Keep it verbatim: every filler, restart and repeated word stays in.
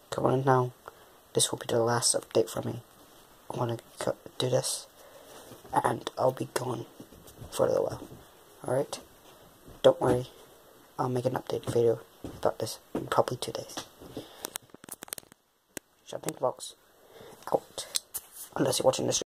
come on now. This will be the last update for me. I want to do this, and I'll be gone for a little while. Alright? Don't worry. I'll make an update video about this in probably two days. Jumping Vlogs out. Unless you're watching this.